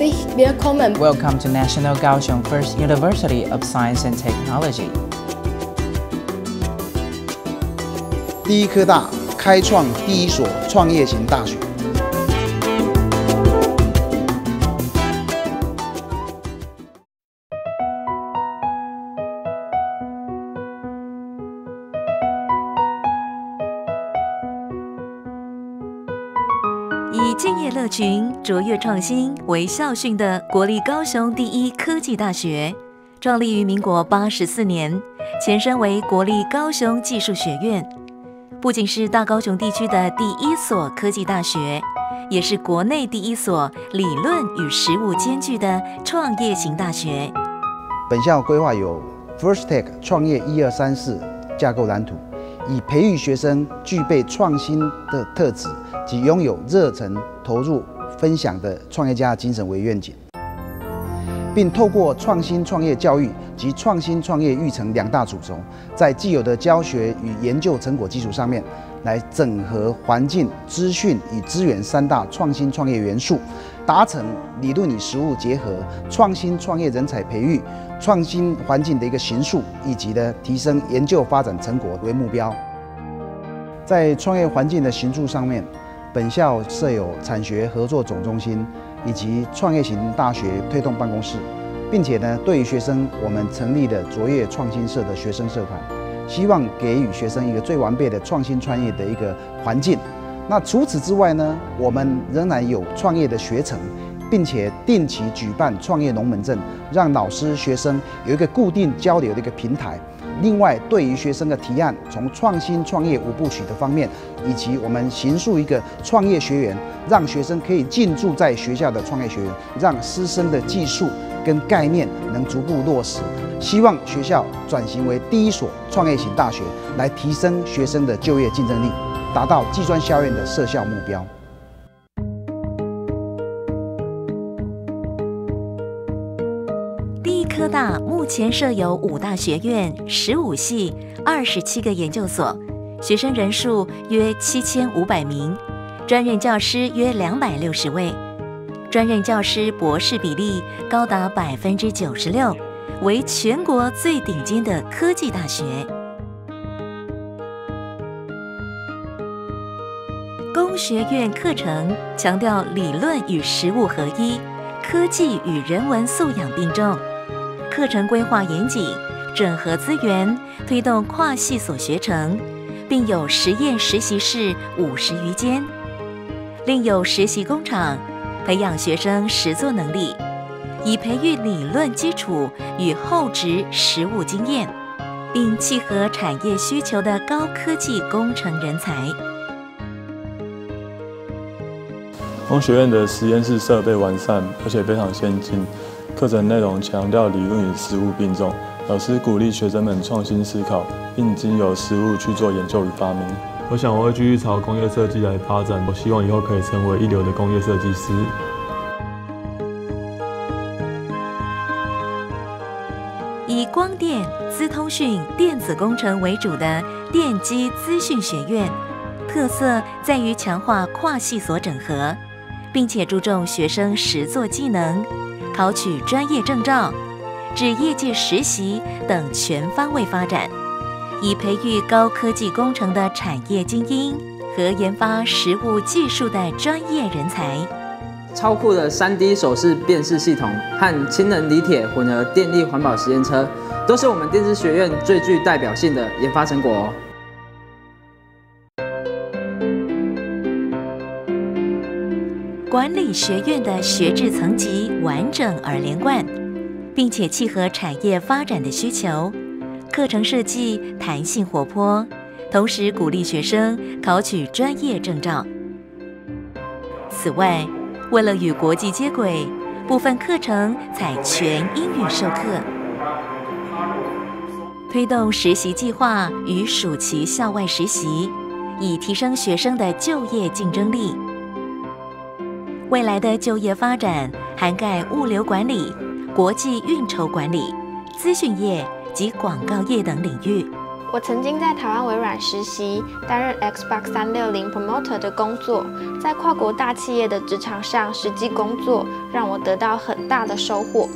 Herzlich willkommen. Welcome to National Kaohsiung First University of Science and Technology. 第一科大开创第一所创业型大学。 以敬业乐群、卓越创新为校训的国立高雄第一科技大学，创立于民国84年，前身为国立高雄技术学院，不仅是大高雄地区的第一所科技大学，也是国内第一所理论与实务兼具的创业型大学。 本校规划有 First Tech 创业1234架构蓝图，以培育学生具备创新的特质及拥有热忱、投入、分享的创业家精神为愿景，并透过创新创业教育及创新创业育成2大主轴，在既有的教学与研究成果基础上面，来整合环境、资讯与资源3大创新创业元素，达成理论与实务结合、创新创业人才培育、创新环境的一个形塑，以及呢提升研究发展成果为目标。在创业环境的形塑上面，本校设有产学合作总中心以及创业型大学推动办公室，并且呢，对于学生，我们成立了卓越创新社的学生社团，希望给予学生一个最完备的创新创业的一个环境。那除此之外呢，我们仍然有创业的学程，并且定期举办创业龙门阵，让老师、学生有一个固定交流的一个平台。另外，对于学生的提案，从创新创业5部曲的方面，以及我们形塑一个创业学园，让学生可以进驻在学校的创业学园，让师生的技术跟概念能逐步落实。希望学校转型为第一所创业型大学，来提升学生的就业竞争力，达到技专校院的设校目标。 科大目前设有5大学院、15系、27个研究所，学生人数约7500名，专任教师约260位，专任教师博士比例高达96%，为全国最顶尖的科技大学。工学院课程强调理论与实务合一，科技与人文素养并重。课程规划严谨，整合资源，推动跨系所学程，并有实验实习室50余间，另有实习工厂，培养学生实作能力，以培育理论基础与后职实务经验，并契合产业需求的高科技工程人才。 工学院的实验室设备完善，而且非常先进。课程内容强调理论与实务并重，老师鼓励学生们创新思考，并经由实务去做研究与发明。我想我会继续朝工业设计来发展，我希望以后可以成为一流的工业设计师。 以光电、资通讯、电子工程为主的电机资讯学院，特色在于强化跨系所整合，并且注重学生实作技能。考取专业证照、至业界实习等全方位发展，以培育高科技工程的产业精英和研发实务技术的专业人才。 超酷的3D 手势辨识系统和氢能锂铁混合电力环保实验车，都是我们电子学院最具代表性的研发成果哦。 管理学院的学制层级完整而连贯，并且契合产业发展的需求，课程设计弹性活泼，同时鼓励学生考取专业证照。此外，为了与国际接轨，部分课程采全英语授课，推动实习计划与暑期校外实习，以提升学生的就业竞争力。未来的就业发展涵盖物流管理、国际运筹管理、资讯业及广告业等领域。 我曾经在台湾微软实习，担任 Xbox 360 Promoter 的工作，在跨国大企业的职场上实际工作，让我得到很大的收获。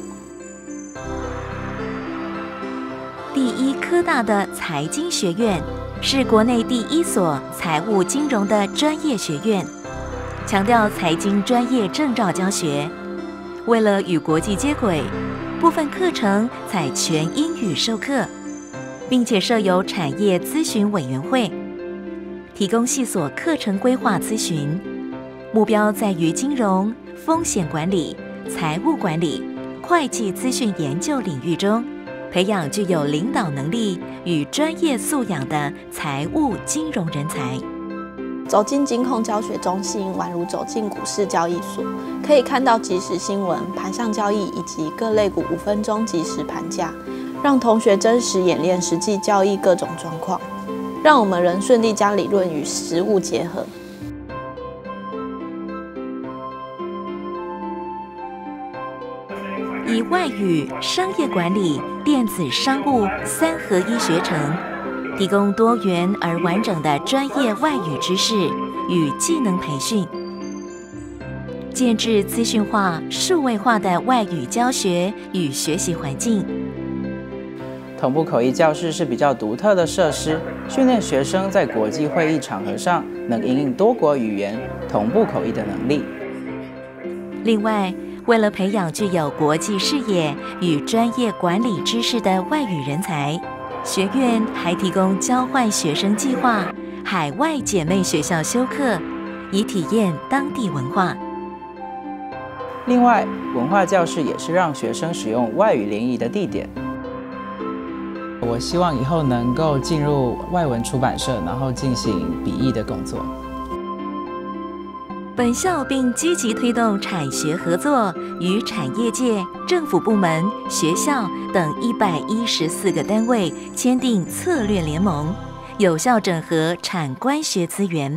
第一科大的财经学院是国内第一所财务金融的专业学院，强调财经专业证照教学。为了与国际接轨，部分课程采全英语授课，并且设有产业咨询委员会，提供系所课程规划咨询，目标在于金融、风险管理、财务管理、会计资讯研究领域中，培养具有领导能力与专业素养的财务金融人才。 走进金控教学中心，宛如走进股市交易所，可以看到即时新闻、盘上交易以及各类股5分钟即时盘价，让同学真实演练实际交易各种状况，让我们能顺利将理论与实务结合。 以外语、商业管理、电子商务3合1学程，提供多元而完整的专业外语知识与技能培训，建制资讯化、数位化的外语教学与学习环境。 同步口译教室是比较独特的设施，训练学生在国际会议场合上能因应多国语言同步口译的能力。 另外，为了培养具有国际视野与专业管理知识的外语人才，学院还提供交换学生计划、海外姐妹学校修课，以体验当地文化。 另外，文化教室也是让学生使用外语联谊的地点。 我希望以后能够进入外文出版社，然后进行笔译的工作。 本校并积极推动产学合作，与产业界、政府部门、学校等114个单位签订策略联盟，有效整合产官学资源。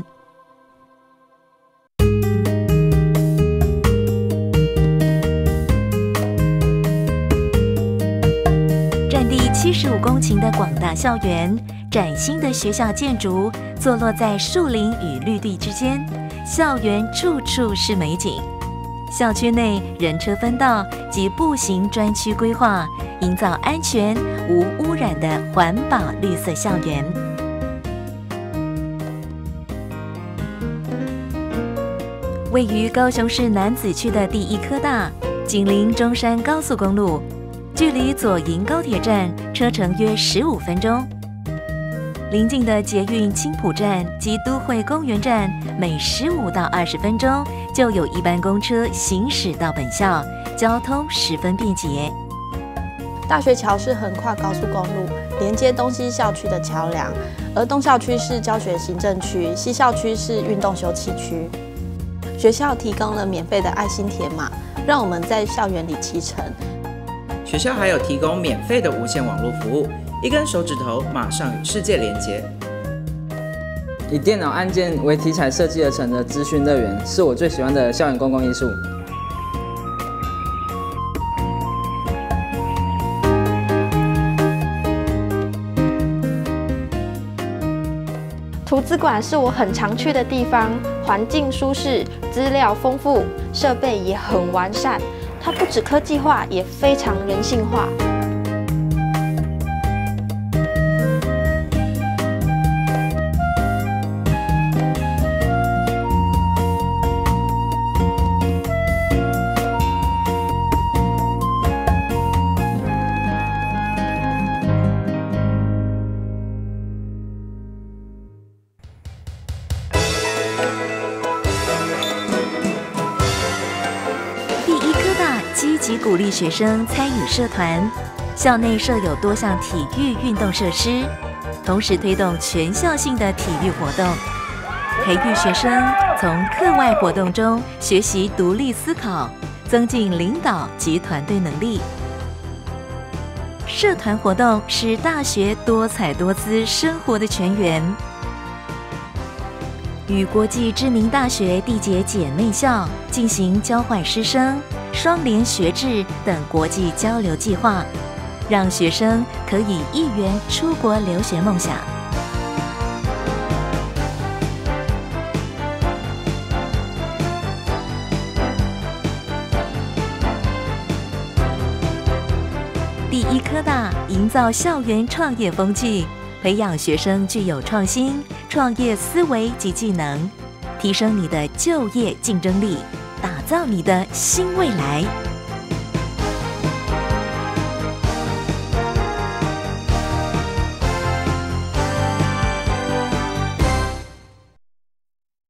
占地75公顷的广大校园，崭新的学校建筑坐落在树林与绿地之间。校园处处是美景，校区内人车分道及步行专区规划，营造安全无污染的环保绿色校园。位于高雄市楠梓区的第一科大，紧邻中山高速公路，距离左营高铁站车程约15分钟。邻近的捷运青埔站及都会公园站，每15到20分钟就有一班公车行驶到本校，交通十分便捷。 大学桥是横跨高速公路，连接东西校区的桥梁，而东校区是教学行政区，西校区是运动休憩区。学校提供了免费的爱心铁马，让我们在校园里骑乘。 学校还有提供免费的无线网络服务。一根手指头马上与世界连接。 以电脑按键为题材设计而成的资讯乐园，是我最喜欢的校园公共艺术。 图资馆是我很常去的地方，环境舒适，资料丰富，设备也很完善。它不止科技化，也非常人性化。 积极鼓励学生参与社团，校内设有多项体育运动设施，同时推动全校性的体育活动，培育学生从课外活动中学习独立思考，增进领导及团队能力。社团活动是大学多彩多姿生活的全员，与国际知名大学缔结姐妹校，进行交换师生、双联学制等国际交流计划， 让学生可以一圆出国留学梦想。第一科大营造校园创业风气，培养学生具有创新、创业思维及技能，提升你的就业竞争力，打造你的新未来。